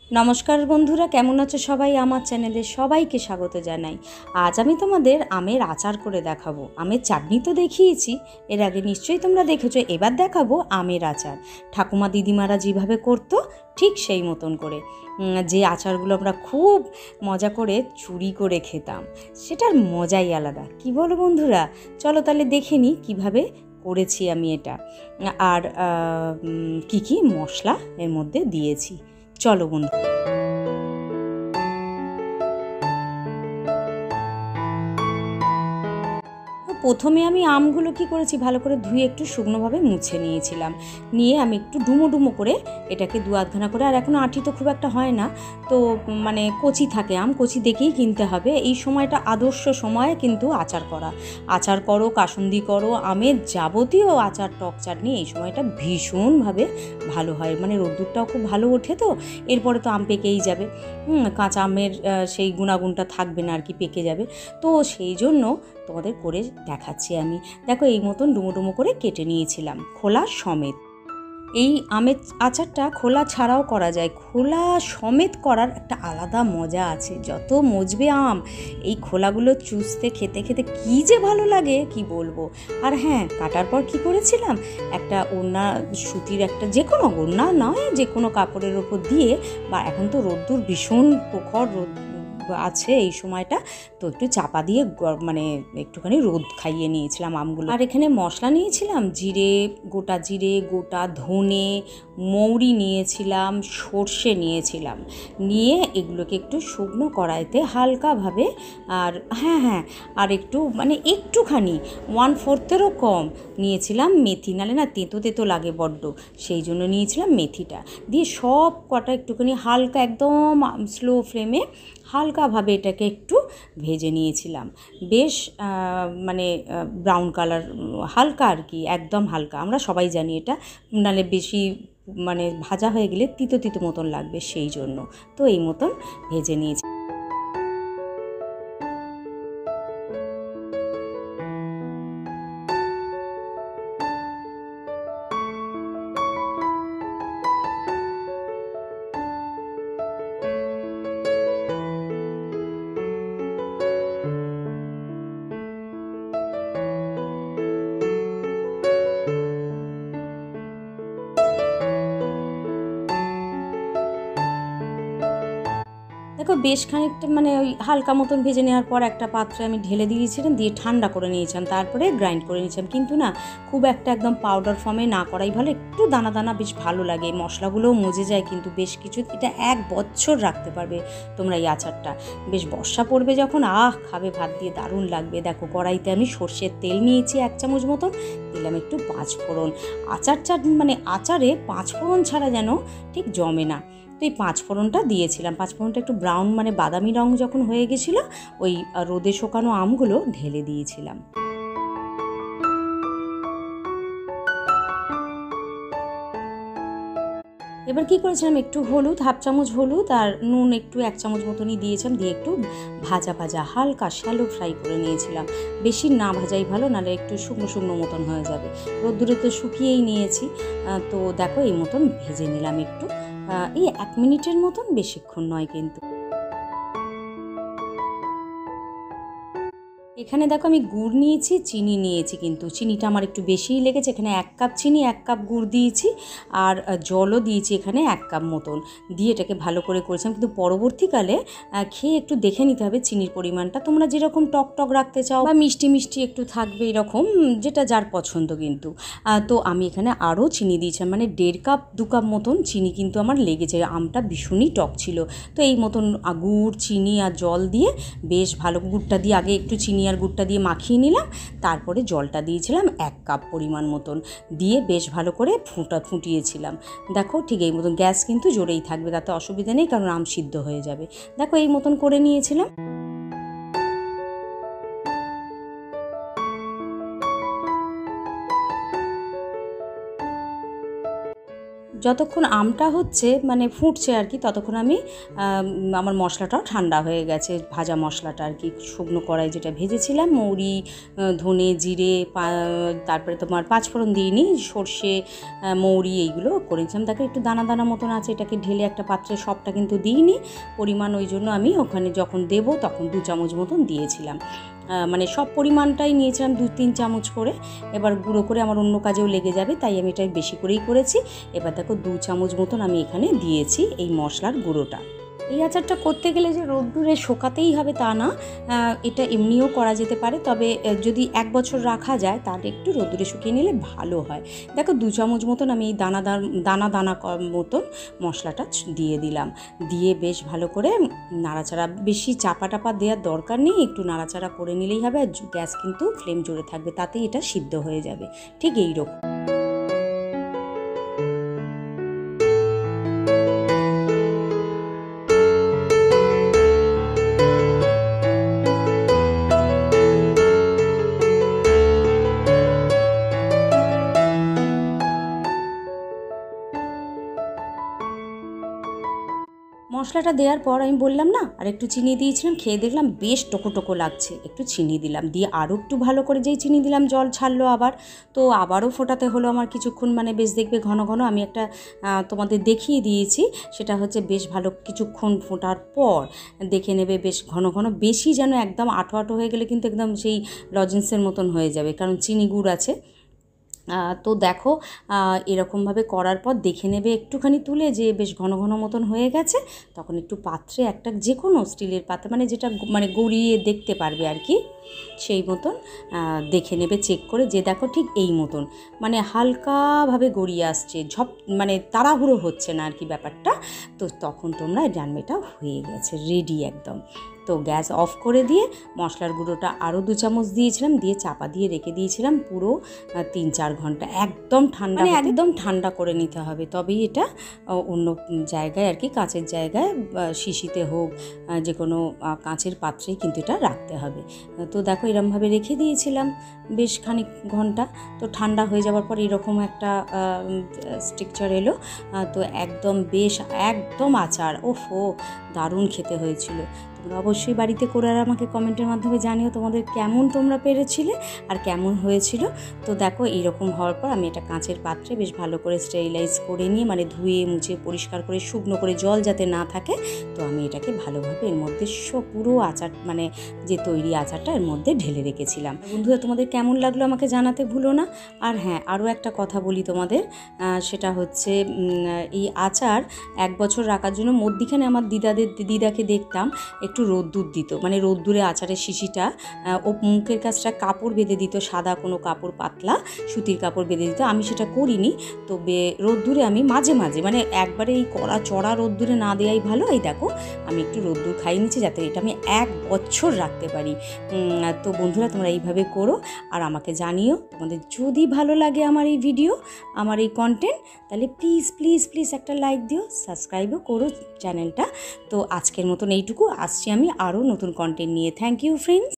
নমস্কার বন্ধুরা, কেমন আছো সবাই? আমার চ্যানেলে সবাইকে স্বাগত জানাই। আজ আমি তোমাদের আমের আচার করে দেখাবো। আমের চাটনি তো দেখিয়েছি, এর আগে নিশ্চয়ই তোমরা দেখেছো। এবার দেখাবো আমের আচার। ঠাকুমা দিদিমারা যেভাবে করতো ঠিক সেই মতন করে, যে আচারগুলো আমরা খুব মজা করে চুরি করে খেতাম, সেটার মজাই আলাদা। কি বলো বন্ধুরা? চলো তাহলে দেখে নিই কীভাবে করেছি আমি এটা, আর কি কি মশলা এর মধ্যে দিয়েছি। চলো বন্ধু। প্রথমে আমি আমগুলো কি করেছি, ভালো করে ধুয়ে একটু শুকনোভাবে মুছে নিয়েছিলাম। নিয়ে আমি একটু ডুমো ডুমো করে এটাকে দু আধখানা করে, আর এখনও আঁটি তো খুব একটা হয় না, তো মানে কচি থাকে আম, কচি দেখেই কিনতে হবে। এই সময়টা আদর্শ সময় কিন্তু আচার করো, কাসুন্দি করো, আমের যাবতীয় আচার, টক চাটনি এই সময়টা ভীষণভাবে ভালো হয়। মানে রোদ্দুরটাও খুব ভালো ওঠে, তো এরপরে তো আম পেকেই যাবে, কাঁচা আমের সেই গুণাগুণটা থাকবে না আর কি, পেকে যাবে। তো সেই জন্য তোমাদের করে দেখাচ্ছি আমি। দেখো, এই মতন ডুমো ডুমো করে কেটে নিয়েছিলাম, খোলা সমেত। এই আমের আচারটা খোলা ছাড়াও করা যায়, খোলা সমেত করার একটা আলাদা মজা আছে। যত মজবে আম, এই খোলাগুলো চুষতে খেতে খেতে কী যে ভালো লাগে কি বলবো। আর হ্যাঁ, কাটার পর কি করেছিলাম, একটা ওড়না, সুতির একটা, যে কোনো ওড়না নয়, যে কোনো কাপড়ের ওপর দিয়ে, বা এখন তো রোদ্দুর ভীষণ প্রখর রোদ আছে এই সময়টা, তো একটু চাপা দিয়ে মানে একটুখানি রোদ খাইয়ে নিয়েছিলাম আমগুলো। আর এখানে মশলা নিয়েছিলাম গোটা জিরে, গোটা ধনে, মৌরি নিয়েছিলাম, সর্ষে নিয়েছিলাম। নিয়ে এগুলোকে একটু শুকনো কড়াইতে হালকাভাবে, আর হ্যাঁ, আর একটু মানে একটুখানি 1/4 কম নিয়েছিলাম মেথি, নালে না তেঁতো তেঁতো লাগে বড্ড, সেই জন্য নিয়েছিলাম মেথিটা। দিয়ে সব কটা একটুখানি হালকা, একদম স্লো ফ্লেমে হালকাভাবে এটাকে একটু ভেজে নিয়েছিলাম। বেশ মানে ব্রাউন কালার, হালকা আর কি, একদম হালকা। আমরা সবাই জানি এটা, নালে বেশি মানে ভাজা হয়ে গেলে তিতো তিতো মতন লাগবে, সেই জন্য তো এই মতন ভেজে নিয়েছি। দেখো, বেশ খানিকটা মানে ওই হালকা মতন ভেজে নেওয়ার পর একটা পাত্রে আমি ঢেলে দিয়েছিলাম, দিয়ে ঠান্ডা করে নিয়েছিলাম, তারপরে গ্রাইন্ড করে নিয়েছিলাম। কিন্তু না, খুব একটা একদম পাউডার ফর্মে না করাই ভালো, একটু দানা দানা বেশ ভালো লাগে, মশলাগুলোও মজে যায় কিন্তু বেশ কিছু। এটা 1 বছর রাখতে পারবে তোমরা এই আচারটা। বেশ বর্ষা পড়বে যখন, খাবে ভাত দিয়ে, দারুণ লাগবে। দেখো, কড়াইতে আমি সর্ষের তেল নিয়েছি 1 চামচ মতন, দিলাম একটু 5 ফোড়ন। মানে আচারে 5 ফোড়ন ছাড়া যেন ঠিক জমে না, তো এই 5 ফোড়নটা দিয়েছিলাম। 5 ফোড়নটা একটু ব্রাউন মানে বাদামি রঙ যখন হয়ে গেছিলো, ওই রোদে শুকানো আমগুলো ঢেলে দিয়েছিলাম। এবার কি করেছিলাম, একটু হলুদ, 1/2 চামচ হলুদ, আর নুন একটু 1 চামচ মতনই দিয়েছিলাম। দিয়ে একটু ভাজা ভাজা হালকা শ্যালো ফ্রাই করে নিয়েছিলাম। বেশি না ভাজাই ভালো, নাহলে একটু শুকনো শুকনো মতন হয়ে যাবে। রোদ্দুরে তো শুকিয়েই নিয়েছি, তো দেখো এই মতন ভেজে নিলাম একটু, এই 1 মিনিটের মতন, বেশিক্ষণ নয় কিন্তু। এখানে দেখো, আমি গুড় নিয়েছি, চিনি নিয়েছি, কিন্তু চিনিটা আমার একটু বেশিই লেগেছে। এখানে 1 কাপ চিনি, 1 কাপ গুড় দিয়েছি, আর জলও দিয়েছি এখানে 1 কাপ মতন, দিয়ে এটাকে ভালো করে করেছিলাম। কিন্তু পরবর্তীকালে খেয়ে একটু দেখে নিতে হবে চিনির পরিমাণটা, তোমরা যেরকম টক টক রাখতে চাও বা মিষ্টি মিষ্টি একটু থাকবে, এরকম যেটা যার পছন্দ কিন্তু। তো আমি এখানে আরও চিনি দিয়েছিলাম, মানে 1.5 কাপ 2 কাপ মতন চিনি কিন্তু আমার লেগেছে। আমটা ভীষণই টক ছিল, তো এই মতন গুড়, চিনি আর জল দিয়ে বেশ ভালো, গুড়টা দিয়ে আগে একটু চিনি আর গুড়টা দিয়ে মাখিয়ে নিলাম, তারপরে জলটা দিয়েছিলাম 1 কাপ পরিমাণ মতন, দিয়ে বেশ ভালো করে ফুটিয়েছিলাম। দেখো, ঠিক এই মতন, গ্যাস কিন্তু জোরেই থাকবে, তাতে অসুবিধা নেই, কারণ আম সিদ্ধ হয়ে যাবে। দেখো, এই মতন করে নিয়েছিলাম। যতক্ষণ আমটা হচ্ছে মানে ফুটছে আর কি, ততক্ষণ আমি আমার মশলাটাও ঠান্ডা হয়ে গেছে, ভাজা মশলাটা আর কি, শুকনো কড়াই যেটা ভেজেছিলাম, মৌরি, ধনে, জিরে, তারপরে তোমার পাঁচফোড়ন দিইনি, সর্ষে, মৌরি এইগুলো করেছিলাম। তাকে একটু দানা দানা মতন আছে, এটাকে ঢেলে একটা পাত্রে, সবটা কিন্তু দিইনি, পরিমাণ ওই জন্য আমি ওখানে যখন দেবো তখন 2 চামচ মতন দিয়েছিলাম, মানে সব পরিমাণটাই নিয়েছিলাম 2-3 চামচ করে। এবার গুঁড়ো করে আমার অন্য কাজেও লেগে যাবে, তাই আমি এটা বেশি করেই করেছি। এবার দেখো 2 চামচ মতন আমি এখানে দিয়েছি এই মশলার গুঁড়োটা। এই আচারটা করতে গেলে যে রোদ্দুরে শুকাতেই হবে তা না, এটা এমনিও করা যেতে পারে, তবে যদি 1 বছর রাখা যায় তাহলে একটু রোদ্দুরে শুকিয়ে নিলে ভালো হয়। দেখো 2 চামচ মতন আমি এই দানা দানা মতন মশলাটা দিয়ে দিলাম, দিয়ে বেশ ভালো করে নাড়াচাড়া, বেশি চাপা টাপা দেওয়ার দরকার নেই, একটু নাড়াচাড়া করে নিলেই হবে। আর গ্যাস কিন্তু ফ্লেম জোরে থাকবে, তাতেই এটা সিদ্ধ হয়ে যাবে, ঠিক এইরকম। মশলাটা দেওয়ার পর আমি বললাম না, আর একটু চিনি দিয়েছিলাম, খেয়ে দেখলাম বেশ টোকো টোকো লাগছে, একটু চিনি দিলাম, দিয়ে আরও একটু ভালো করে যেই চিনি দিলাম জল ছাড়লো আবার, তো আবারও ফোটাতে হলো আমার কিছুক্ষণ, মানে বেশ দেখবে ঘন ঘন, আমি একটা তোমাদের দেখিয়ে দিয়েছি, সেটা হচ্ছে বেশ ভালো কিছুক্ষণ ফোটার পর দেখে নেবে বেশ ঘন ঘন, বেশি যেন একদম আঠো আঠো হয়ে গেলে কিন্তু একদম সেই লজেন্সের মতন হয়ে যাবে, কারণ চিনি গুড় আছে। তো দেখো এরকমভাবে করার পর দেখে নেবে একটুখানি তুলে যে বেশ ঘন ঘন মতন হয়ে গেছে, তখন একটু পাত্রে একটা যে কোনো স্টিলের পাত্রে, মানে যেটা মানে গড়িয়ে দেখতে পারবে আর কি, সেই মতন দেখে নেবে চেক করে, যে দেখো ঠিক এই মতন, মানে হালকাভাবে গড়িয়ে আসছে, মানে তাড়াহুড়ো হচ্ছে না আর কি ব্যাপারটা। তো তখন তোমরা জানবেটা হয়ে গেছে, রেডি একদম। তো গ্যাস অফ করে দিয়ে মশলার গুঁড়োটা আরও 2 চামচ দিয়েছিলাম, দিয়ে চাপা দিয়ে রেখে দিয়েছিলাম পুরো 3-4 ঘন্টা, একদম ঠান্ডা, মানে একদম ঠান্ডা করে নিতে হবে, তবেই এটা অন্য জায়গায় আর কি, কাঁচের জায়গায়, শিশিতে হোক, যে কোনো কাঁচের পাত্রেই কিন্তু এটা রাখতে হবে। তো দেখো এরমভাবে রেখে দিয়েছিলাম বেশ খানিক ঘন্টা, তো ঠান্ডা হয়ে যাওয়ার পর এরকম একটা স্ট্রাকচার এলো, তো একদম বেশ একদম আচার, ওফো দারুণ খেতে হয়েছিল। তোমরা অবশ্যই বাড়িতে করে আর আমাকে কমেন্টের মাধ্যমে জানিও তোমাদের কেমন তোমরা পেরেছিলে আর কেমন হয়েছিল। তো দেখো এইরকম হওয়ার পর আমি এটা কাঁচের পাত্রে বেশ ভালো করে স্টেরিলাইজ করে নিয়ে, মানে ধুয়ে মুছে পরিষ্কার করে শুকনো করে, জল যাতে না থাকে, তো আমি এটাকে ভালোভাবে এর মধ্যে পুরো আচার, মানে যে তৈরি আচারটা এর মধ্যে ঢেলে রেখেছিলাম। বন্ধুরা তোমাদের কেমন লাগলো আমাকে জানাতে ভুলো না। আর হ্যাঁ, আরও একটা কথা বলি তোমাদের, সেটা হচ্ছে এই আচার 1 বছর রাখার জন্য মধ্যিখানে আমার দিদাকে দেখতাম একটু রোদ্দুর দিত, মানে রোদ্দুরে আচারের শিশিটা ও মুখের কাছটা কাপড় বেঁধে দিত, সাদা কোনো কাপড়, পাতলা সুতির কাপড় বেঁধে দিত। আমি সেটা করিনি, তবে রোদ্দুরে আমি মাঝে মাঝে, মানে একবারে এই কড়া চড়া রোদ্দুরে না দেওয়াই ভালো। এই দেখো আমি একটু রোদ্দুর খাইয়ে নিচ্ছি যাতে এটা আমি 1 বছর রাখতে পারি। তো বন্ধুরা তোমরা এইভাবে করো, আর আমাকে জানিও তোমাদের যদি ভালো লাগে আমার এই ভিডিও, আমার এই কন্টেন্ট, তাহলে প্লিজ প্লিজ প্লিজ একটা লাইক দিও, সাবস্ক্রাইবও করো চ্যানেলটা। তো আজকের মতন এইটুকু, আসছি আমি আরও নতুন কন্টেন্ট নিয়ে। Thank you friends.